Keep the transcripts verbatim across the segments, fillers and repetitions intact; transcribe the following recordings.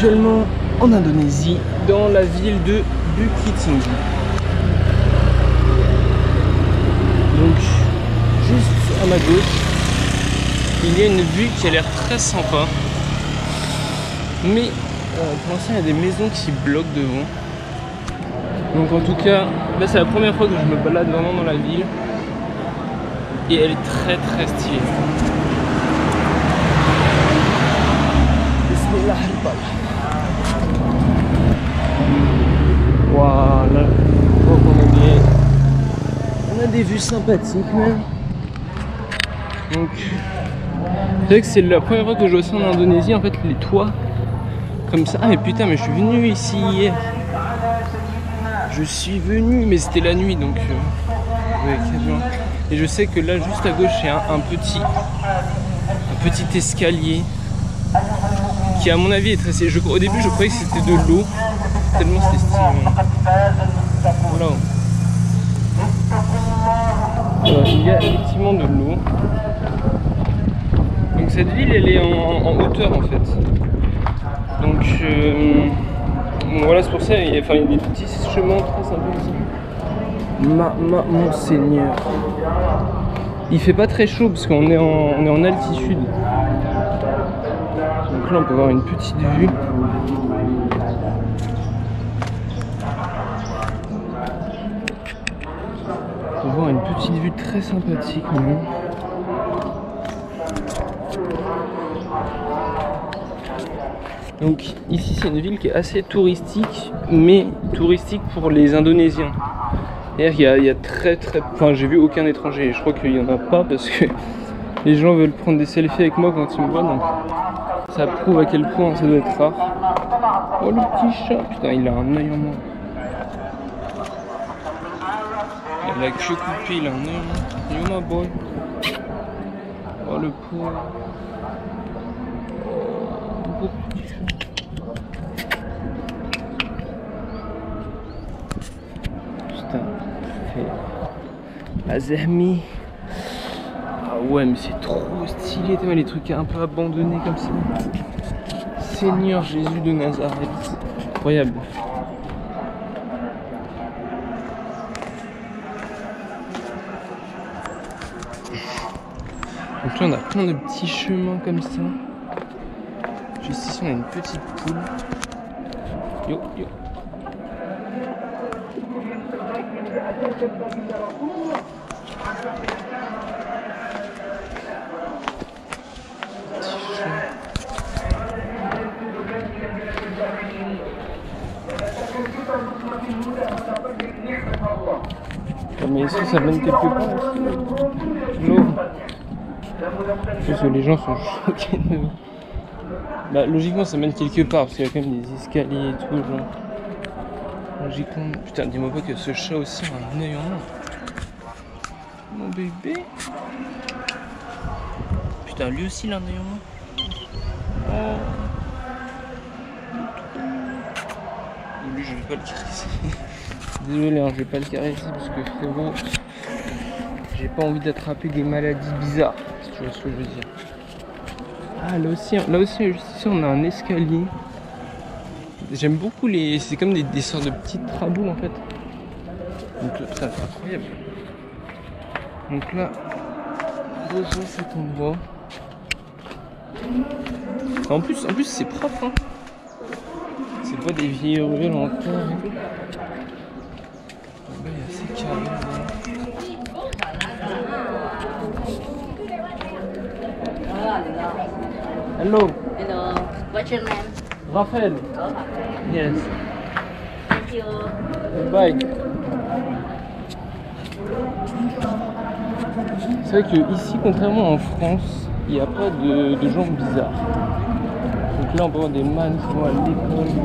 actuellement en Indonésie, dans la ville de Bukit Tinggi. Donc, juste à ma gauche, il y a une vue qui a l'air très sympa. Mais euh, pour l'instant, il y a des maisons qui bloquent devant. Donc en tout cas, là c'est la première fois que je me balade vraiment dans la ville. Et elle est très très stylée. Bismillah. Voilà, donc on a des, on a des vues sympathiques même. Donc, c'est vrai que c'est la première fois que je vois ça en Indonésie, en fait les toits comme ça. Ah mais putain, mais je suis venu ici hier. Je suis venu, mais c'était la nuit donc. Euh, ouais, quasiment. Et je sais que là, juste à gauche, il y a un, un petit, un petit escalier qui, à mon avis, est tressé. Je, au début, je croyais que c'était de l'eau, tellement c'était stylé. Voilà. Voilà. Il y a effectivement de l'eau. Donc cette ville, elle est en, en hauteur en fait. Donc, euh, donc voilà, c'est pour ça. Il y a, enfin, il y a des petits chemins très sympas ici. Ma, ma, mon Seigneur. Il fait pas très chaud parce qu'on est en, on est en altitude. Donc là on peut voir une petite vue. On peut voir une petite vue très sympathique même. Donc ici c'est une ville qui est assez touristique, mais touristique pour les Indonésiens. D'ailleurs, il y a, il y a très très... Enfin, j'ai vu aucun étranger. Je crois qu'il n'y en a pas parce que les gens veulent prendre des selfies avec moi quand ils me voient. Donc, ça prouve à quel point ça doit être rare. Oh, le petit chat. Putain, il a un œil en moins. Il a la queue coupée, il a un œil en moins. You my boy. Oh, le pauvre. Oh, le pauvre petit chat. Azermi. Ah ouais, mais c'est trop stylé, t'as les trucs un peu abandonnés comme ça. Seigneur Jésus de Nazareth. Incroyable. Donc là on a plein de petits chemins comme ça. Juste ici on a une petite poule. Yo yo. Mais est-ce que ça mène quelque part aussi? L'eau. Parce que les gens sont choqués de nous. Bah logiquement ça mène quelque part parce qu'il y a quand même des escaliers et tout genre. Logiquement. Putain, dis-moi pas que ce chat aussi a un œil en moins. Mon bébé. Putain, lui aussi il a un œil en moins. Oh. Lui je vais pas le caresser. Désolé, hein, je vais pas le caresser parce que frérot, j'ai pas envie d'attraper des maladies bizarres, si tu vois ce que je veux dire. Ah là aussi, là aussi juste ici on a un escalier. J'aime beaucoup les... c'est comme des, des sortes de petites traboules en fait. Donc là, ça c'est incroyable. Donc là, rejoins cet endroit. En plus, en plus c'est propre hein. C'est pas des vieilles ruelles en terre et tout. Là, il y a assez carré. Hello. Hello. What's your name? Raphaël. Oh, Yes. thank you. Bye. C'est vrai que ici, contrairement en France, il n'y a pas de, de gens bizarres. Donc là, on peut voir des man qui vont à l'école.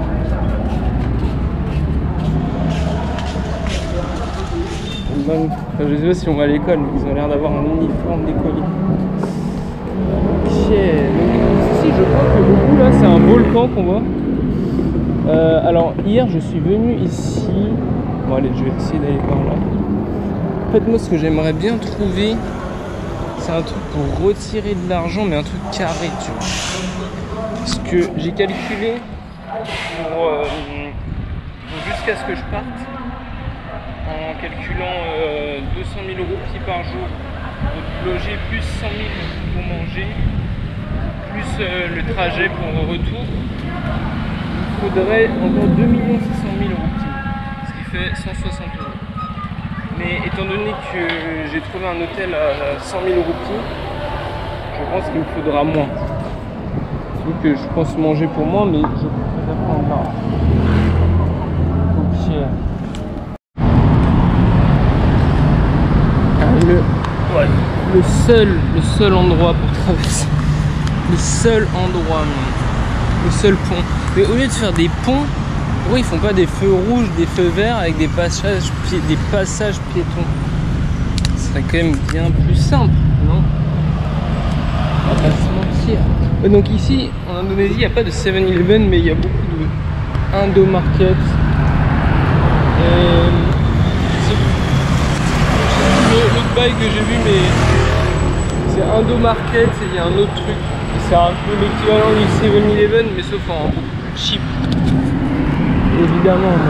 Enfin, je sais pas si on va à l'école, mais ils ont l'air d'avoir un uniforme d'écolier. Ok, donc ici je crois que beaucoup là c'est un volcan qu'on voit. Euh, alors hier je suis venu ici. Bon allez, je vais essayer d'aller par là. En fait moi ce que j'aimerais bien trouver, c'est un truc pour retirer de l'argent, mais un truc carré, tu vois. Parce que j'ai calculé pour, euh, jusqu'à ce que je parte, en calculant euh, deux cent mille roupies par jour pour loger, plus cent mille pour manger, plus euh, le trajet pour le retour, il faudrait encore deux millions six cent mille roupies, ce qui fait cent soixante euros. Mais étant donné que j'ai trouvé un hôtel à cent mille roupies, je pense qu'il me faudra moins. Donc je pense manger pour moi, mais je préfère prendre là. Ok. Le, ouais, le seul, le seul endroit pour traverser, le seul endroit, le seul pont. Mais au lieu de faire des ponts, pourquoi ils font pas des feux rouges, des feux verts avec des passages, des passages piétons? Ce serait quand même bien plus simple, non? On va pas se mentir. Donc ici, en Indonésie, il n'y a pas de seven eleven, mais il y a beaucoup de Indo Market. Et l'autre bail que j'ai vu, mais c'est Indo Market et il y a un autre truc. C'est un peu l'équivalent du seven eleven, mais sauf en beaucoup plus cheap. Évidemment.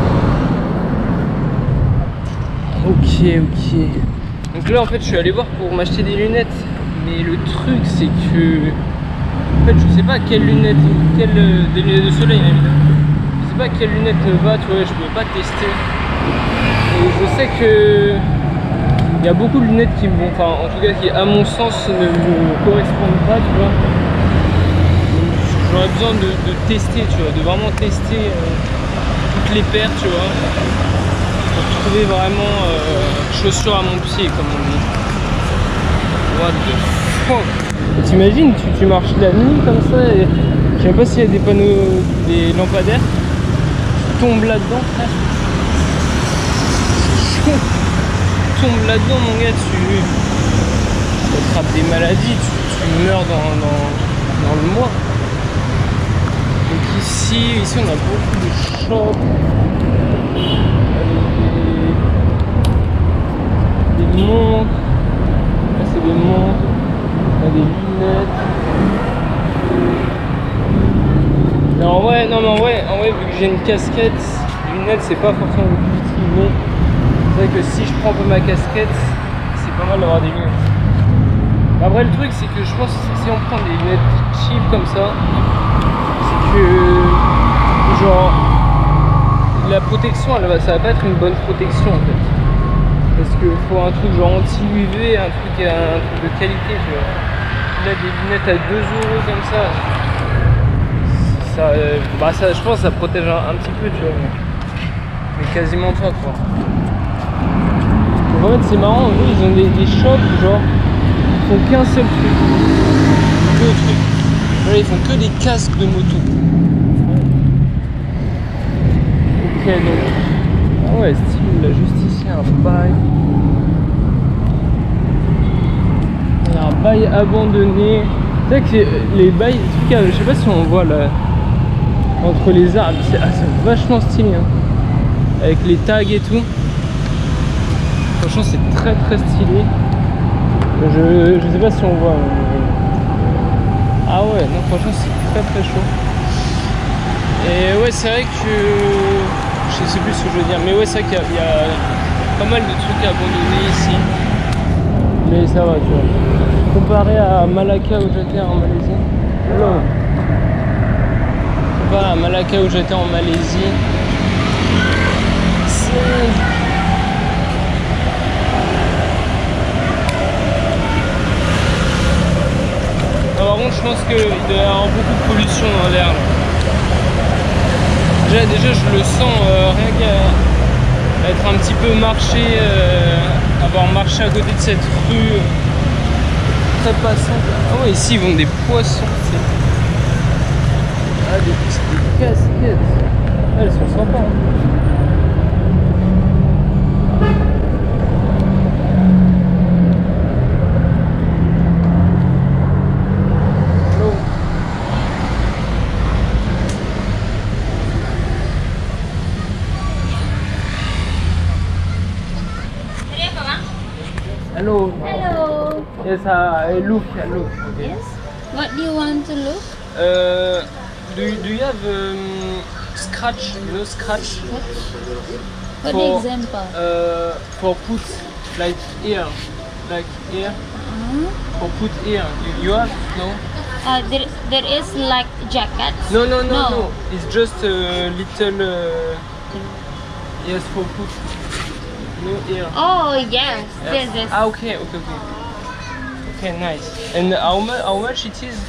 Ok, ok. Donc là, en fait, je suis allé voir pour m'acheter des lunettes. Mais le truc, c'est que... En fait, je sais pas quelle lunette, quelle, des lunettes de soleil, évidemment. Je sais pas quelle lunette me va, tu vois, je peux pas tester. Et je sais que... Il y a beaucoup de lunettes qui me vont, enfin, en tout cas, qui, à mon sens, ne me correspondent pas, tu vois. J'aurais besoin de, de tester, tu vois, de vraiment tester euh, toutes les paires, tu vois, pour trouver vraiment euh, chaussures à mon pied, comme on dit. What the fuck? T'imagines, tu, tu marches la nuit comme ça et je sais pas s'il y a des panneaux, des lampadaires, tu tombes là-dedans, frère. Tu tombes là-dedans, mon gars, tu, tu attrapes des maladies, tu, tu meurs dans, dans, dans le mois. Donc ici, ici on a beaucoup de shops, des, des montres, là c'est des montres, on a des lunettes. Mais en vrai, non mais en vrai, en vrai vu que j'ai une casquette, les lunettes c'est pas forcément le plus utile, mais c'est vrai que si je prends un peu ma casquette, c'est pas mal d'avoir des lunettes. Après le truc c'est que je pense que si on prend des lunettes cheap comme ça, c'est que genre la protection elle va, ça va pas être une bonne protection en fait, parce que faut un truc genre anti-U V, un truc, un truc de qualité, tu vois. Là des lunettes à deux euros comme ça, ça, euh, bah ça je pense que ça protège un, un petit peu, tu vois, mais, mais quasiment pas quoi. Donc en fait c'est marrant, eux ils ont des, des shops genre ils font qu'un seul truc, deux trucs. Là, ils font que des casques de moto. Ok, donc. Ah ouais, style, là, juste ici, un bail. Il y a un bail abandonné. Tu sais que les bails, en tout cas, je sais pas si on voit là, entre les arbres, c'est ah, vachement stylé. Hein. Avec les tags et tout. Franchement, c'est très très stylé. Je, je sais pas si on voit. Mais... Ah ouais, non franchement c'est très très chaud. Et ouais c'est vrai que... Je sais plus ce que je veux dire, mais ouais c'est vrai qu'il y, y a pas mal de trucs abandonnés ici. Mais ça va tu vois. Comparé à Malacca où j'étais en Malaisie. Hello. Comparé à Malacca où j'étais en Malaisie. C'est... Par contre, je pense qu'il doit y avoir beaucoup de pollution dans l'air. Déjà, déjà, je le sens euh, rien qu'à être un petit peu marché, euh, avoir marché à côté de cette rue euh, très passante. Ah ouais, ici ils vendent des poissons. Ah, des, des casquettes. Ah, elles sont sympas. Hein. Tadi apa bang? Hello. Halo. Yes, uh, look, look. Okay. Yes. What do you want to look? Uh, do you, do you have um, scratch? You know scratch? What? What For, example? Uh, for put like here, like here. Uh-huh. For put here. You, you have no? Uh, there, there is like jackets. No, no, no, no. No. It's just a little. Uh, yes, for put. No here. Oh yes, yes, yes. Ah, okay, okay, okay. Okay, nice. And how much? How much it is?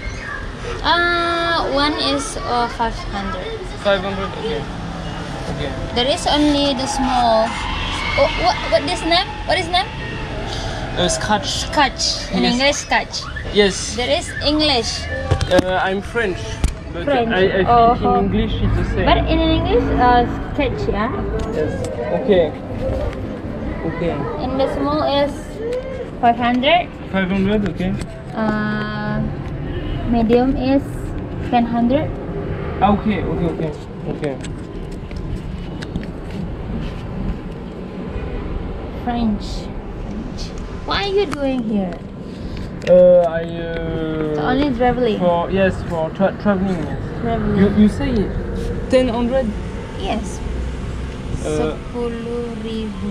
Uh, one is uh, five hundred. Five hundred. Okay. Okay. There is only the small. Oh, what what this name? What is name? Uh, scratch. Scotch. In Yes. English, scotch. Yes. There is English. Uh, I'm French. But French. I, I think Oh. in English it's the same. But in English, uh, sketch, yeah. Yes. Okay. Okay. And the small is five hundred. Five hundred. Okay. Uh, medium is ten hundred. Ah, okay. Okay. Okay. Okay. French. What are you doing here? Uh, I. Uh, Only traveling. For yes, for tra traveling. Yes. Traveling. You you say ten hundred? Yes. Euh, Sepuluh ribu.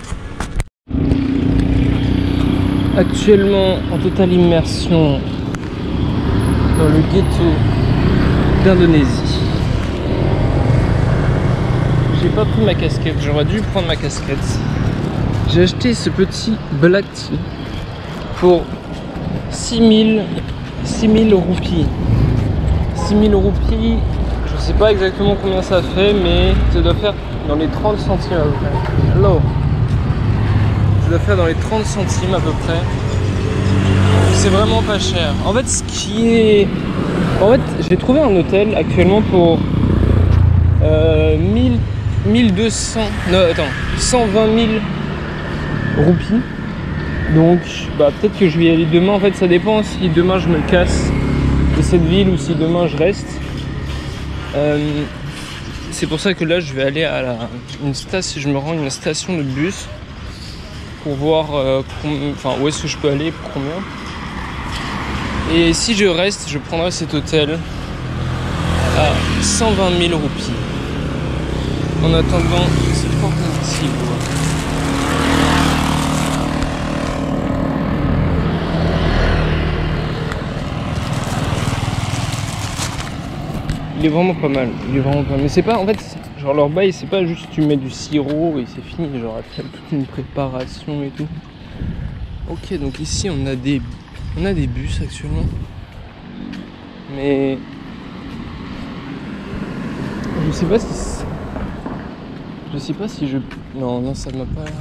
Actuellement en totale immersion dans le ghetto d'Indonésie. J'ai pas pris ma casquette, j'aurais dû prendre ma casquette. J'ai acheté ce petit black tea pour six mille roupies. six mille roupies, je sais pas exactement combien ça fait, mais ça doit faire dans les trente centimes à peu près. Hello. Ça doit faire dans les trente centimes à peu près. C'est vraiment pas cher. En fait, ce qui est... En fait, j'ai trouvé un hôtel actuellement pour euh, mille, mille deux cents... Non, attends, cent vingt mille roupies. Donc, bah, peut-être que je vais y aller demain. En fait, ça dépend si demain je me casse de cette ville ou si demain je reste. Euh, c'est pour ça que là, je vais aller à la, une station. Je me rends à une station de bus pour voir euh, enfin, où est-ce que je peux aller, pour combien. Et si je reste, je prendrai cet hôtel à cent vingt mille roupies. En attendant, c'est fort petit. Il est vraiment pas mal, il est vraiment pas mal. Mais c'est pas, en fait, genre leur bail, c'est pas juste tu mets du sirop et c'est fini. Genre il y a toute une préparation et tout. Ok, donc ici on a des, on a des bus actuellement. Mais je sais pas si, je sais pas si je, non non ça m'a pas l'air.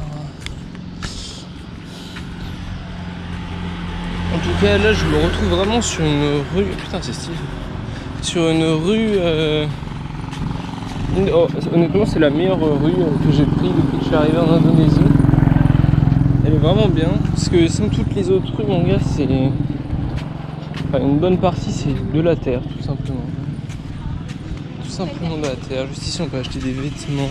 En tout cas là je me retrouve vraiment sur une rue, putain c'est stylé. Sur une rue, euh... oh, honnêtement c'est la meilleure rue que j'ai prise depuis que je suis arrivé en Indonésie. Elle est vraiment bien, parce que sans toutes les autres rues mon gars c'est... Enfin, une bonne partie c'est de la terre tout simplement. Tout simplement de la terre, juste ici on peut acheter des vêtements.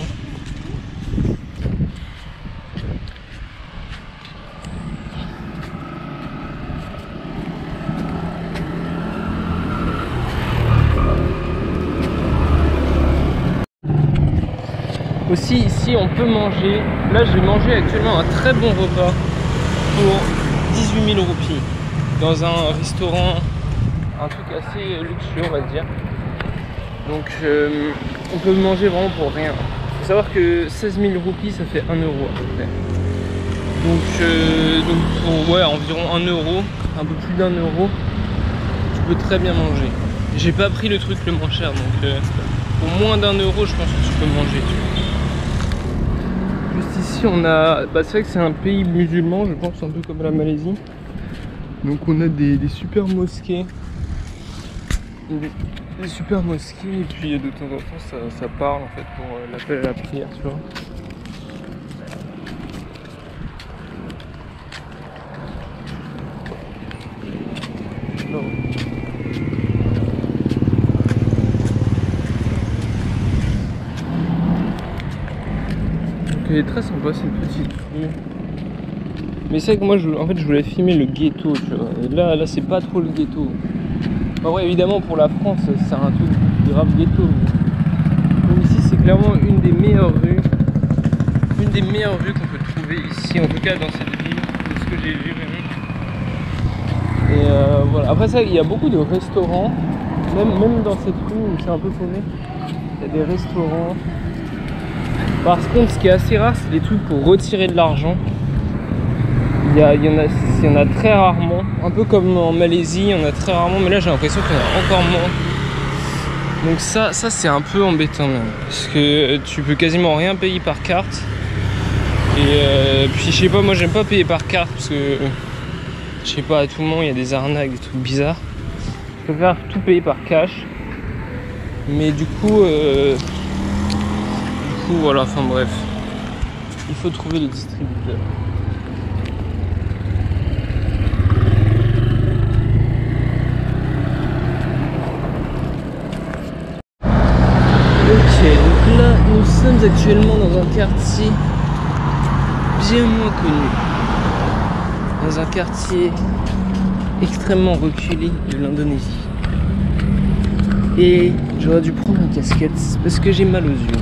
Aussi ici on peut manger, là j'ai mangé actuellement un très bon repas pour dix-huit mille roupies dans un restaurant, un truc assez luxueux on va dire. Donc euh, on peut manger vraiment pour rien. Il faut savoir que seize mille roupies ça fait un euro à peu près. Donc, euh, donc pour ouais, environ un euro, un peu plus d'un euro, tu peux très bien manger. J'ai pas pris le truc le moins cher donc euh, pour moins d'un euro je pense que tu peux manger. Tu vois. Ici on a, bah c'est vrai que c'est un pays musulman je pense, un peu comme la Malaisie. Donc on a des, des super mosquées, des, des super mosquées et puis de temps en temps ça, ça parle en fait pour euh, l'appel à la prière tu vois. Non. Elle est très sympa cette petite rue. Mais c'est vrai que moi, je, en fait, je voulais filmer le ghetto, tu vois. Et là, là c'est pas trop le ghetto. Bah ouais, évidemment, pour la France, c'est un truc grave ghetto. Mais... Donc ici, c'est clairement une des meilleures rues. Une des meilleures rues qu'on peut trouver ici, en tout cas dans cette ville, de ce que j'ai vu même. Et euh, voilà. Après ça, il y a beaucoup de restaurants, même, même dans cette rue où c'est un peu paumé, il y a des restaurants. Par contre, ce qui est assez rare, c'est des trucs pour retirer de l'argent. Il y, a, il, y en a, il y en a très rarement, un peu comme en Malaisie, il y en a très rarement, mais là j'ai l'impression qu'il y en a encore moins. Donc ça, ça c'est un peu embêtant même, parce que tu peux quasiment rien payer par carte. Et euh, puis je sais pas, moi j'aime pas payer par carte parce que je sais pas, à tout moment il y a des arnaques, des trucs bizarres. Je préfère tout payer par cash. Mais du coup, euh, du coup voilà, enfin bref, il faut trouver les distributeurs. Ok, donc là nous sommes actuellement dans un quartier bien moins connu, dans un quartier extrêmement reculé de l'Indonésie. Et j'aurais dû prendre une casquette parce que j'ai mal aux yeux.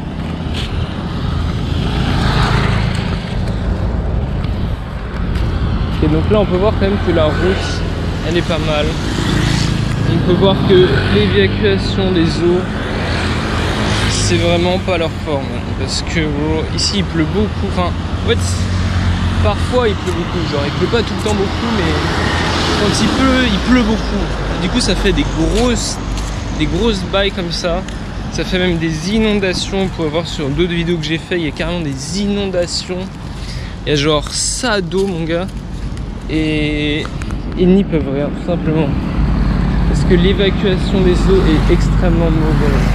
Et donc là on peut voir quand même que la route elle est pas mal. On peut voir que l'évacuation des eaux c'est vraiment pas leur forme, parce que bro, ici il pleut beaucoup, enfin en fait parfois il pleut beaucoup, genre il pleut pas tout le temps beaucoup, mais quand il pleut, il pleut beaucoup. Et du coup ça fait des grosses des grosses bailles comme ça, ça fait même des inondations. Vous pouvez voir sur d'autres vidéos que j'ai fait, il y a carrément des inondations, il y a genre ça d'eau mon gars, et ils n'y peuvent rien tout simplement, parce que l'évacuation des eaux est extrêmement mauvaise.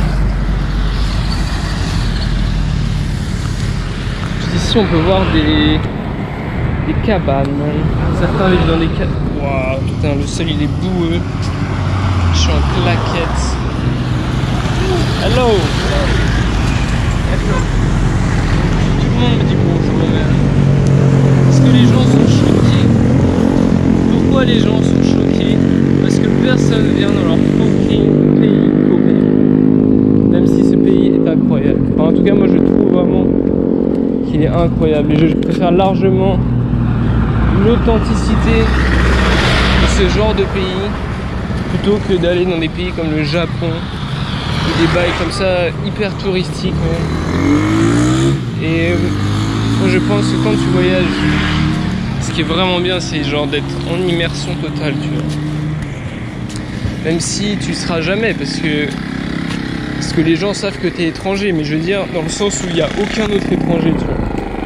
Ici on peut voir des, des cabanes, certains vivent dans des cabanes. Waouh, putain, le sol il est boueux. Je suis en claquette. Hello. Hello. Tout le monde me dit bonjour, mais est-ce que les gens sont choqués? Pourquoi les gens sont choqués? Parce que personne vient dans leur fucking pays paumé. Même si ce pays est incroyable. Enfin, en tout cas moi je trouve vraiment qu'il est incroyable, et je préfère largement l'authenticité de ce genre de pays plutôt que d'aller dans des pays comme le Japon ou des bails comme ça hyper touristiques. Ouais. Et moi je pense que quand tu voyages, ce qui est vraiment bien c'est genre d'être en immersion totale, tu vois. Même si tu seras jamais, parce que Parce que les gens savent que tu es étranger, mais je veux dire dans le sens où il n'y a aucun autre étranger, tu vois.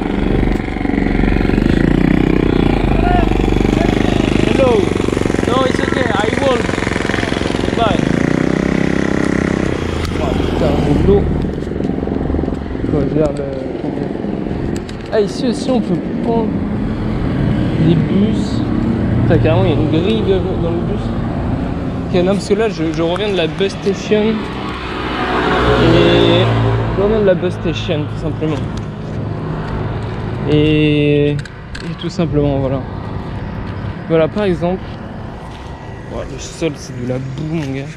Hello. No, it's okay, I won't. Bye. Oh putain, j'ai de l'eau. Quoi, j'ai l'air de... Ah, ici aussi on peut prendre des bus. Enfin, carrément, il y a une grille de... dans le bus. Ok, non, parce que là, je, je reviens de la bus station. Et je reviens de la bus station tout simplement. Et, et tout simplement voilà. Voilà par exemple. Oh, le sol c'est de la boue mon gars.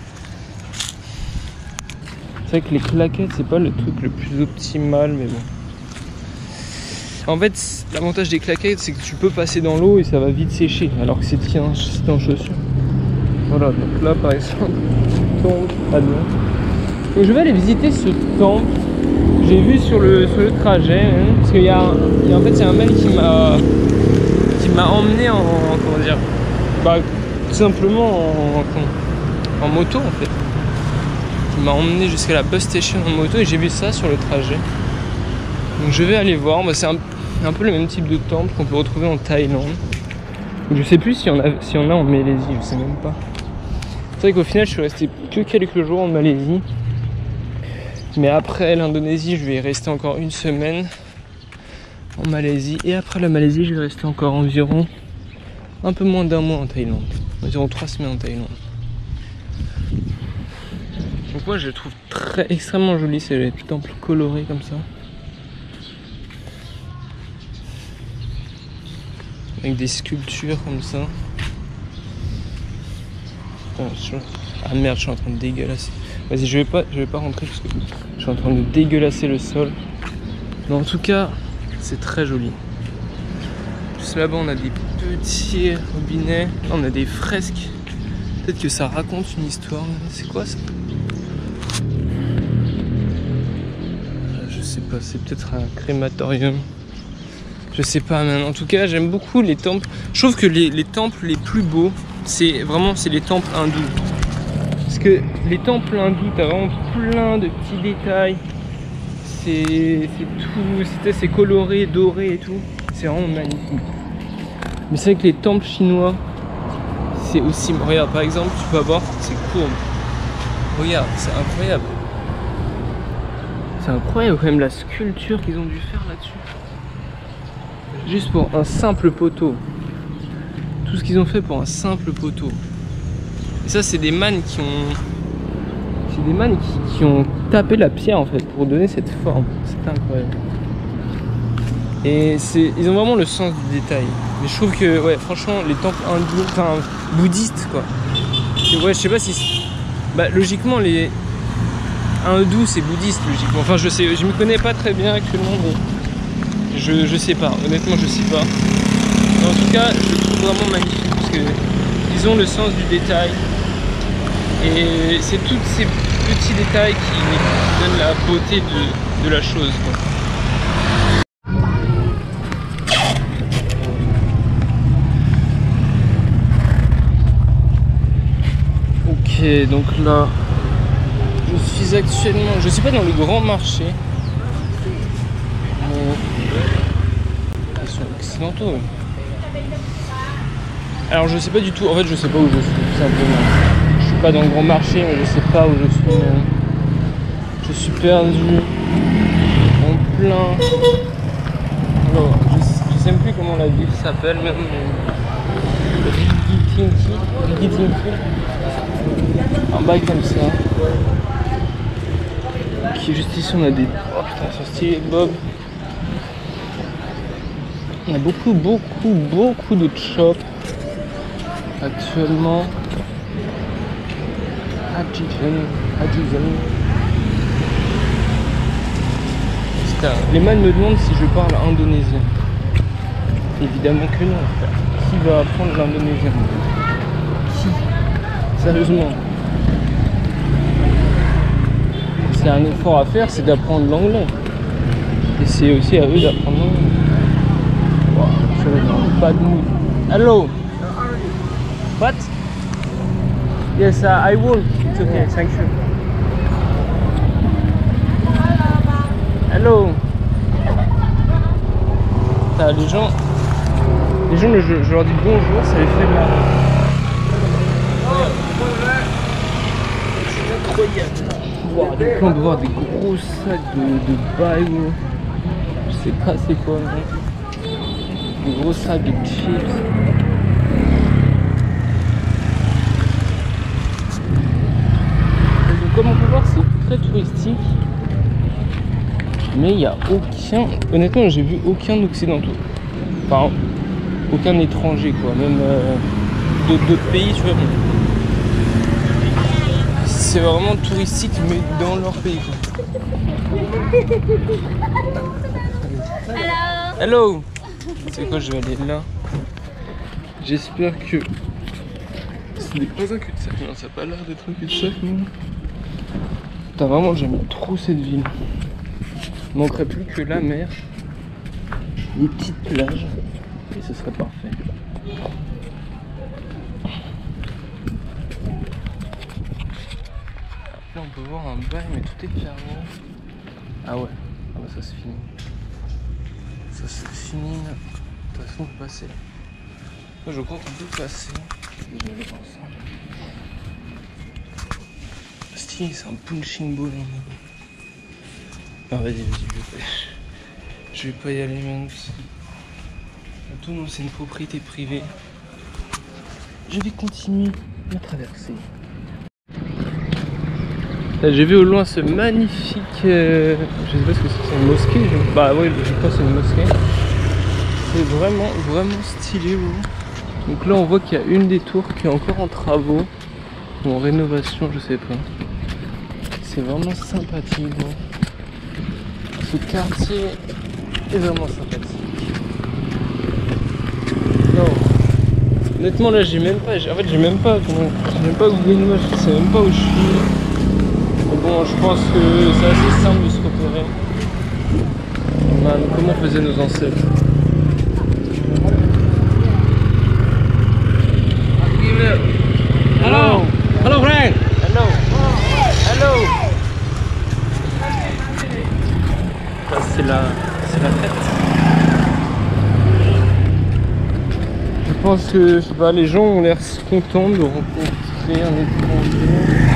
C'est vrai que les claquettes c'est pas le truc le plus optimal, mais bon. En fait l'avantage des claquettes c'est que tu peux passer dans l'eau et ça va vite sécher, alors que c'est en, c'est en chaussures. Voilà, donc là par exemple, tombe à deux. Donc je vais aller visiter ce temple que j'ai vu sur le, sur le trajet, hein, parce qu'il y a, il y a en fait c'est un mec qui m'a qui m'a emmené en, comment dire, bah tout simplement en, en, en moto en fait. Il m'a emmené jusqu'à la bus station en moto et j'ai vu ça sur le trajet. Donc je vais aller voir, bah, c'est un, un peu le même type de temple qu'on peut retrouver en Thaïlande. Je sais plus s'il y en a, s'il y en a en Malaisie, je sais même pas. C'est vrai qu'au final je suis resté que quelques jours en Malaisie. Mais après l'Indonésie, je vais y rester encore une semaine en Malaisie. Et après la Malaisie, je vais rester encore environ un peu moins d'un mois en Thaïlande. Environ trois semaines en Thaïlande. Donc moi, je le trouve très extrêmement joli, ces temples colorés comme ça. avec des sculptures comme ça. Putain, je... Ah merde, je suis en train de dégueulasser. Vas-y, je vais pas, je vais pas rentrer parce que je suis en train de dégueulasser le sol. Mais en tout cas, c'est très joli. Juste là-bas, on a des petits robinets. Là, on a des fresques. Peut-être que ça raconte une histoire. C'est quoi ça? Je sais pas, c'est peut-être un crématorium. Je sais pas, mais en tout cas, j'aime beaucoup les temples. Je trouve que les, les temples les plus beaux, c'est vraiment c'est les temples hindous. Parce que les temples hindous, t'as vraiment plein de petits détails. C'est tout, c'est coloré, doré et tout. C'est vraiment magnifique. Mais c'est vrai que les temples chinois, c'est aussi... Regarde, par exemple, tu peux voir, c'est courbe. Regarde, c'est incroyable. C'est incroyable quand même la sculpture qu'ils ont dû faire là-dessus. Juste pour un simple poteau. Tout ce qu'ils ont fait pour un simple poteau. Et ça, c'est des mannes qui ont... C'est des mannes qui, qui ont tapé la pierre en fait pour donner cette forme. C'est incroyable. Et c'est, ils ont vraiment le sens du détail. Mais je trouve que, ouais, franchement, les temples hindous, enfin, bouddhistes, quoi. Et ouais, je sais pas si... Bah, logiquement, les hindous, c'est bouddhiste, logiquement. Enfin, je sais, je m'y connais pas très bien actuellement, mais je, je sais pas. Honnêtement, je sais pas. Mais en tout cas, je le trouve vraiment magnifique parce que ils ont le sens du détail. Et c'est tous ces petits détails qui donnent la beauté de, de la chose, quoi. Ok, donc là, je suis actuellement, je suis pas dans le grand marché, mais ils sont occidentaux. Alors je sais pas du tout, en fait je sais pas où je suis tout simplement. Je suis pas dans le grand marché, mais je sais pas où je suis. Je suis perdu en plein. Alors, je, je sais même plus comment la ville s'appelle même. Rigitinki, Rigitinki. Un bail comme ça. Ok, juste ici on a des... Oh putain, c'est stylé, Bob. On a beaucoup, beaucoup, beaucoup de shops actuellement. Adjivan, Adjivan. Putain, les man me demandent si je parle indonésien. Évidemment que non, frère. Qui va apprendre l'indonésien? Qui? Sérieusement. C'est un effort à faire, c'est d'apprendre l'anglais. Et c'est aussi à eux d'apprendre l'anglais. Wow, je suis dans pas de mood. Hello. What? Yes, uh, I will. It's okay, thank you. Hello. T'as les gens. Les gens, je, je leur dis bonjour, ça les fait marrer. C'est incroyable. Wow, des plans de voir des gros sacs de, de bails. Je sais pas c'est quoi. Hein. Des gros sacs de chips. Donc, comme on peut voir, c'est très touristique. Mais il n'y a aucun. Honnêtement, j'ai vu aucun occidentaux. Enfin, aucun étranger quoi, même euh, d'autres pays, tu vois. C'est vraiment touristique, mais dans leur pays quoi. Hello. Hello. C'est quoi, je vais aller là. J'espère que ce n'est pas un cul-de-sac. Non, ça n'a pas l'air d'être un cul-de-sac, non. Putain, vraiment, j'aime trop cette ville. Il manquerait plus que la mer, les petites plages. Et ce serait parfait. Là on peut voir un bail mais tout est fermé. Ah ouais, ah bah ça c'est fini. Ça c'est fini. De toute façon on peut passer. Moi je crois qu'on peut passer. Je vais voir ça. Stylé, c'est un punching ball. Ah vas-y, vas-y, je vais pas, je vais pas y aller même. Tout non, c'est une propriété privée. Je vais continuer ma traversée. J'ai vu au loin ce magnifique... Euh, je sais pas ce que c'est, c'est une mosquée je... Bah oui, je crois que c'est une mosquée. C'est vraiment, vraiment stylé. Wow. Donc là, on voit qu'il y a une des tours qui est encore en travaux ou en rénovation, je sais pas. C'est vraiment sympathique. Wow. Ce quartier est vraiment sympathique. Non. Honnêtement là j'ai même pas, en fait j'ai même pas, comment, j'ai même pas Google Images, je sais même pas où je suis. Mais bon, je pense que c'est assez simple de se repérer. Man, comment faisaient nos ancêtres? Hello, hello friend. Hello, hello. Ça c'est la, c'est la fête. Je pense que je sais pas, les gens ont l'air contents de rencontrer un étranger.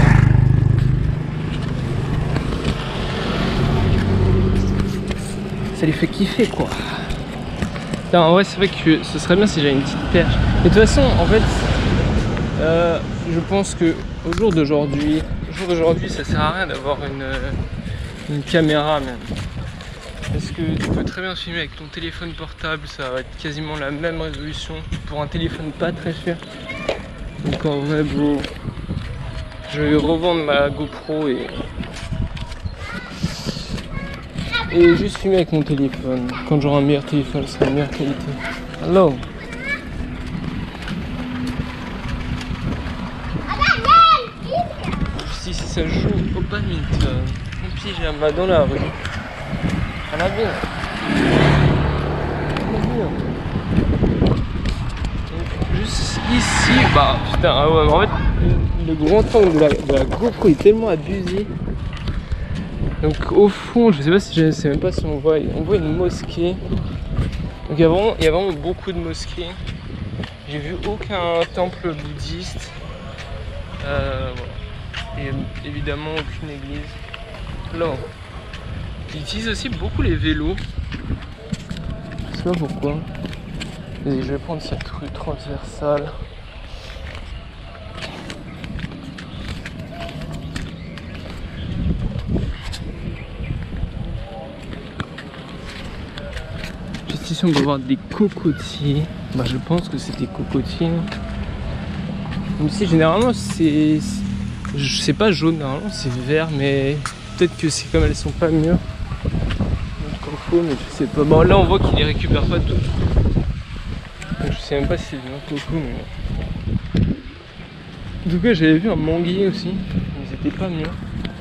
Ça les fait kiffer quoi. Putain, en vrai c'est vrai que ce serait bien si j'avais une petite perche. Mais de toute façon en fait euh, je pense que au jour d'aujourd'hui, au jour d'aujourd'hui ça sert à rien d'avoir une, une caméra même. Parce que tu peux très bien filmer avec ton téléphone portable, ça va être quasiment la même résolution pour un téléphone pas très cher. Donc en vrai bro, je vais revendre ma GoPro et et juste filmer avec mon téléphone. Quand j'aurai un meilleur téléphone, ça sera de meilleure qualité. Hello. Juste ici ça joue au badminton. Mon pied j'ai un mât dans la rue. Ça va bien. Ça va bien. Donc, juste ici, bah putain, ah ouais, en fait, le grand angle de la, de la GoPro est tellement abusé. Donc au fond, je sais pas si je sais même pas si on voit, on voit une mosquée. Donc il y a vraiment, il y a vraiment beaucoup de mosquées. J'ai vu aucun temple bouddhiste. Euh, voilà. Et évidemment aucune église. Là. Ils utilisent aussi beaucoup les vélos. Je sais pas pourquoi. Et je vais prendre cette rue transversale. Juste ici on peut voir des cocotiers. Bah je pense que c'est des cocotiers. Même si généralement c'est... c'est pas jaune, normalement c'est vert, mais peut-être que c'est comme elles sont pas mûres. Mais je sais pas. Bon là on voit qu'il les récupère pas tout. Donc, je sais même pas si c'est du coco mais... En tout cas j'avais vu un manguier aussi. Ils étaient pas mûrs.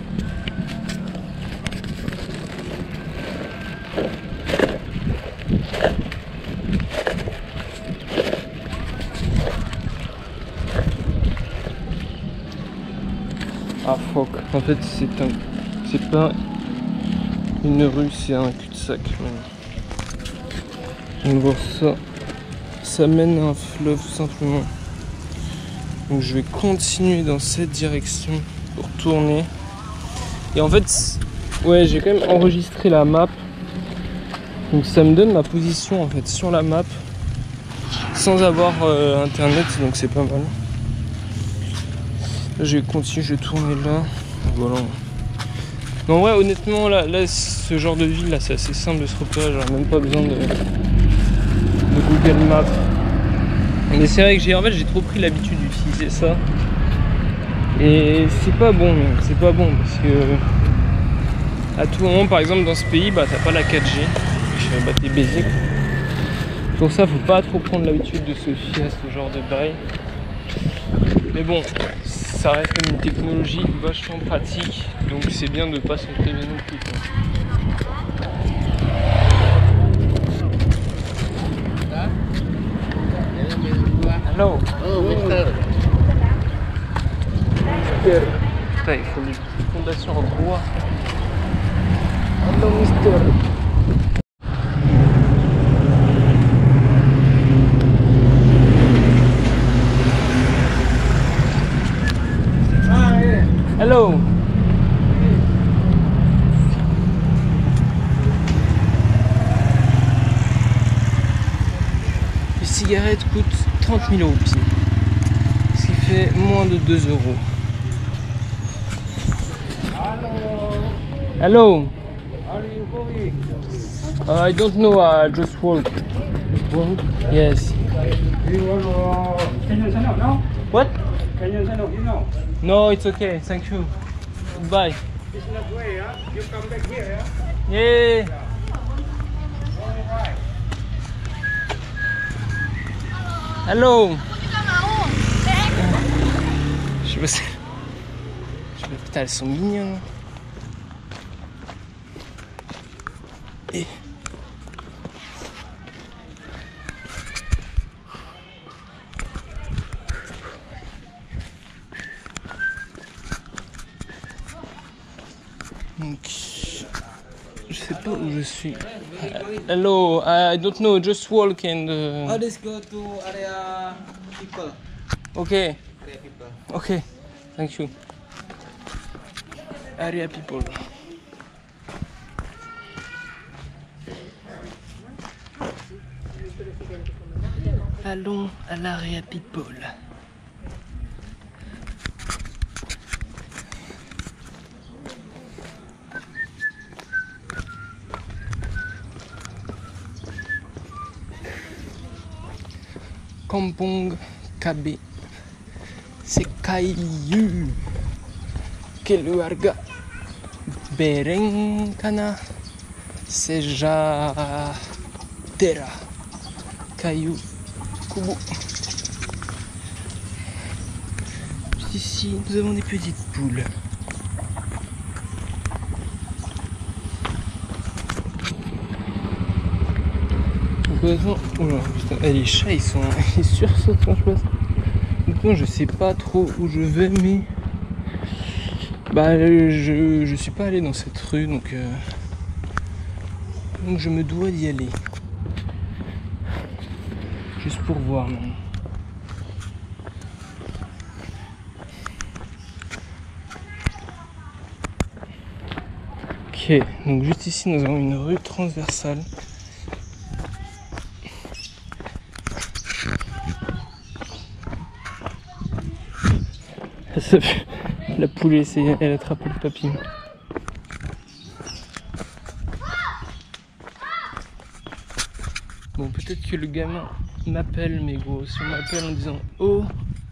Ah fuck. En fait c'est un... c'est pas une rue, c'est un cul-de-sac. On voit ça. Ça mène à un fleuve tout simplement. Donc je vais continuer dans cette direction pour tourner. Et en fait, ouais, j'ai quand même enregistré la map. Donc ça me donne ma position en fait sur la map sans avoir euh, internet, donc c'est pas mal. Là, je vais continuer, je vais tourner là. Voilà. Mais en vrai, honnêtement, là, là, ce genre de ville, là, c'est assez simple de se repérer. J'aurais même pas besoin de, de Google Maps. Mais c'est vrai que j'ai, en fait, j'ai trop pris l'habitude d'utiliser ça. Et c'est pas bon, c'est pas bon parce que à tout moment, par exemple, dans ce pays, bah, t'as pas la quatre G. Bah, t'es baisé. Pour ça, faut pas trop prendre l'habitude de se fier à ce genre de bail. Mais bon, ça reste comme une technologie vachement pratique, donc c'est bien de pas s'en priver non plus. Hello. Oh, mister. Mister. Putain, il faut une fondation en bois. Hello, mister. Hello. Une cigarette coûte trente mille euros, ce qui fait moins de deux euros. Hello. How are you going? Uh, I don't know, I just walk. Kampong. Yes. Do you want uh, Kenyan Sanok now? What? Kenyan Sanok, you know. No, it's okay. Thank you. Goodbye. It's not way, huh? You come back here, yeah? Yeah. Alright. Hello. Kita mau. Dek. Je sais pas si... Je sais pas, putain, elles sont mignonnes. Et... Donc... Je sais pas où je suis. Hello, I don't know, just walk and... Uh... Oh, let's go to area people. Okay. Area people. Okay, thank you. Area people. Allons à l'area people. Kampong K B Sekayu keluarga Berenkana Seja Tera Kayu Kubu. Ici, nous avons des petites poules. Oh là, putain, eh, les chats ils sont ils sursautent quand je passe. Donc non, je sais pas trop où je vais, mais bah je, je suis pas allé dans cette rue, donc euh, donc je me dois d'y aller. Juste pour voir maintenant. Ok, donc juste ici nous avons une rue transversale. La poule, essaie, elle attrape le papillon. Bon, peut-être que le gamin m'appelle, mais gros, si on m'appelle en disant « Oh,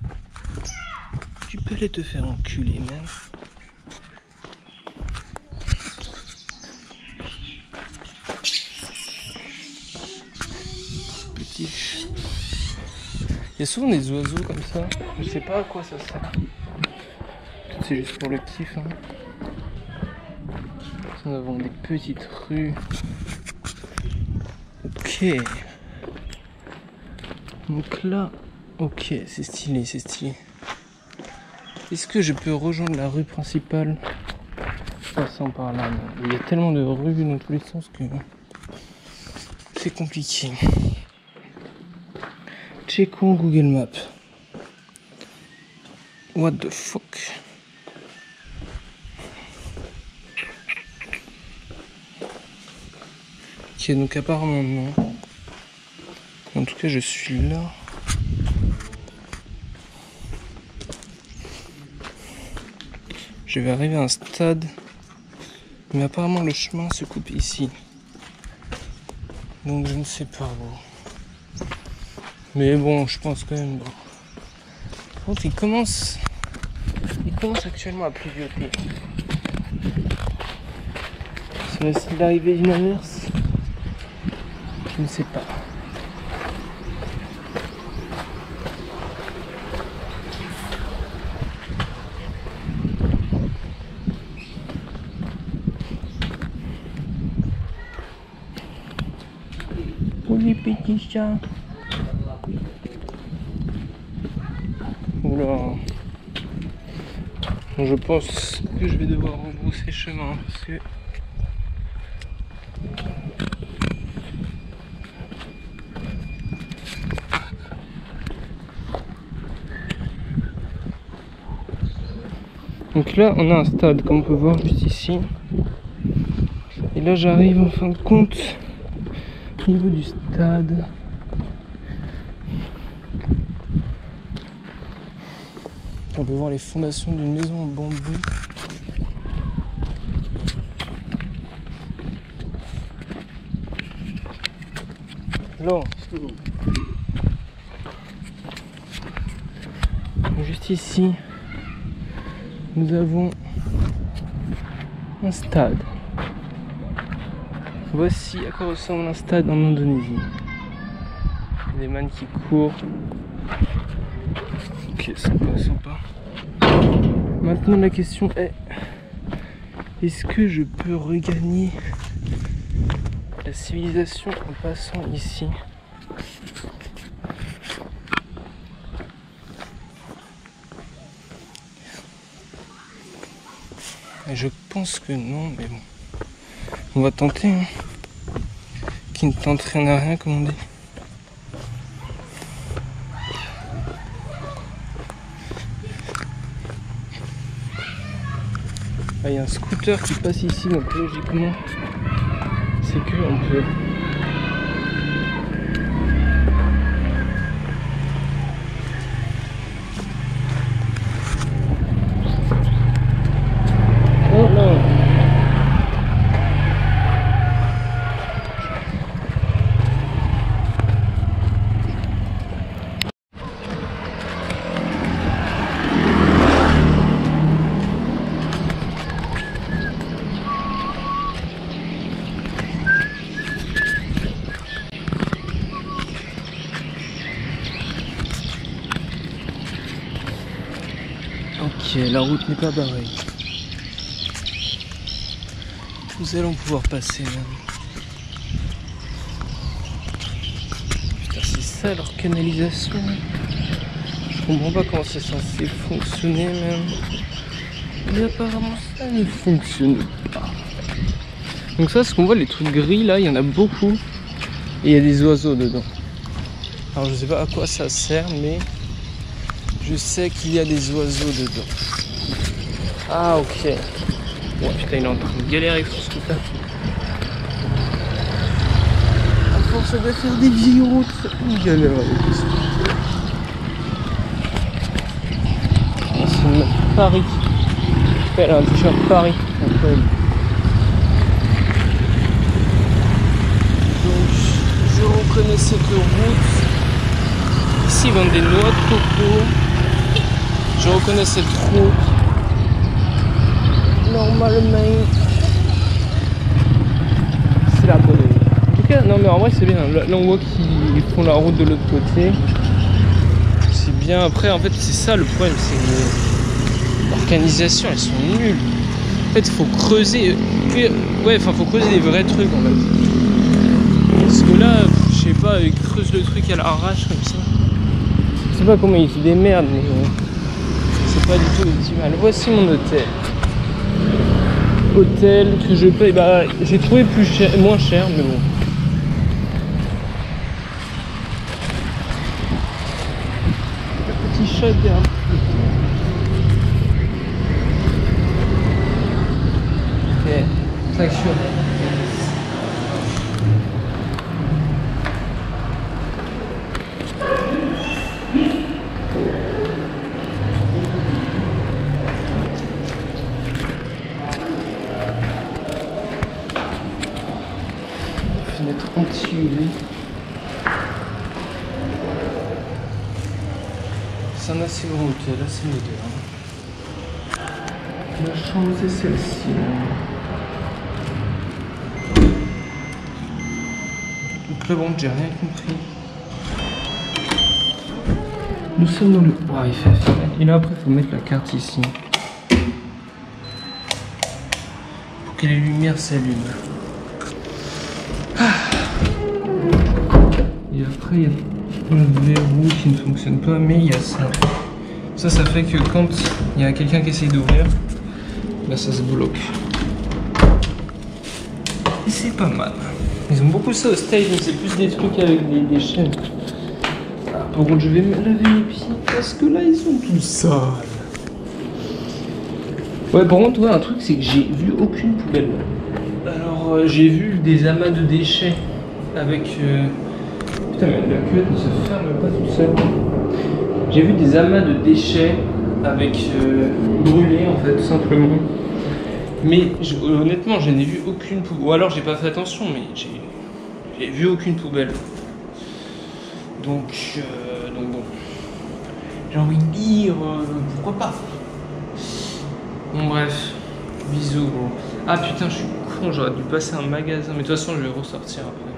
tu peux aller te faire enculer, même. » Petit. Il y a souvent des oiseaux comme ça. Je sais pas à quoi ça sert. C'est juste pour le kiff. Hein. Nous avons des petites rues. Ok. Donc là, ok, c'est stylé, c'est stylé. Est-ce que je peux rejoindre la rue principale passant par là? Non. Il y a tellement de rues dans tous les sens que c'est compliqué. Checkons Google Maps. What the fuck? Ok, donc apparemment non. En tout cas, je suis là. Je vais arriver à un stade. Mais apparemment, le chemin se coupe ici. Donc, je ne sais pas où. Mais bon, je pense quand même. Bon. Par contre, il commence. Il commence actuellement à pluvioter. C'est l'arrivée d'une averse. Je ne sais pas. Pour les petits chats. Oula. Je pense que je vais devoir rebrousser chemin parce que donc là on a un stade comme on peut voir juste ici. Et là j'arrive en fin de compte au niveau du stade. On peut voir les fondations d'une maison en bambou. Non. Juste ici, nous avons un stade. Voici à quoi ressemble un stade en Indonésie. Des man qui courent. Ok, sympa, sympa. Maintenant la question est, est-ce que je peux regagner la civilisation en passant ici? Et je pense que non, mais bon. On va tenter, hein. Qui ne tente rien à rien, comme on dit. Ah, il y a un scooter qui passe ici, donc logiquement, c'est que on peut. Oh non. Ok, la route n'est pas barrée. Nous allons pouvoir passer là. Putain, c'est ça leur canalisation. Je comprends pas comment c'est censé fonctionner même. Mais apparemment ça ne fonctionne pas. Donc ça, ce qu'on voit, les trucs gris là, il y en a beaucoup. Et il y a des oiseaux dedans. Alors je sais pas à quoi ça sert, mais je sais qu'il y a des oiseaux dedans. Ah ok. Ouais, putain, il est en train de galérer avec son scooter. À force de faire des vieilles routes, il galère avec le scooter. C'est Paris. Elle a un t-shirt Paris. Incroyable. Donc, je reconnais cette route. Ici, ils vendent des noix de coco. Je reconnais cette route. Normalement, c'est la bonne. En tout cas, non mais en vrai c'est bien. Là on voit qu'ils font la route de l'autre côté. C'est bien. Après, en fait, c'est ça le problème, c'est l'organisation. Elles sont nulles. En fait, il faut creuser. Ouais, enfin, faut creuser des vrais trucs en fait. Parce que là, je sais pas, ils creusent le truc à l'arrache comme ça. Je sais pas comment ils se démerdent, mais ouais. C'est pas du tout optimal. Voici mon hôtel. Hôtel que je paye, bah j'ai trouvé plus cher, moins cher, mais bon. Le petit chat derrière. Ok, traction. Fenêtre anti-U V. C'est un assez grand hôtel, assez moderne. La chambre c'est celle-ci. Très bon, j'ai rien compris. Nous sommes dans le... Oh, il fait frais. Et là après il faut mettre la carte ici. Pour que les lumières s'allument. Et après il y a un verrou qui ne fonctionne pas, mais il y a ça. Ça, ça fait que quand il y a quelqu'un qui essaye d'ouvrir, là ça se bloque. Et c'est pas mal. Ils ont beaucoup ça au stage, mais c'est plus des trucs avec des, des chaînes. Ah, par contre, je vais me laver les pieds parce que là ils sont tous sales. Ouais, par contre, ouais, un truc, c'est que j'ai vu aucune poubelle. Alors, euh, j'ai vu des amas de déchets avec. Euh... Putain, mais la cuvette ne se ferme pas toute seule. J'ai vu des amas de déchets avec euh, brûlés, en fait, tout simplement. Mais je, honnêtement, je n'ai vu aucune poubelle. Ou alors, j'ai pas fait attention, mais j'ai vu aucune poubelle. Donc, euh, donc bon. J'ai envie de dire, euh, pourquoi pas. Bon bref, bisous gros. Ah putain, je suis con, j'aurais dû passer un magasin, mais de toute façon je vais ressortir après.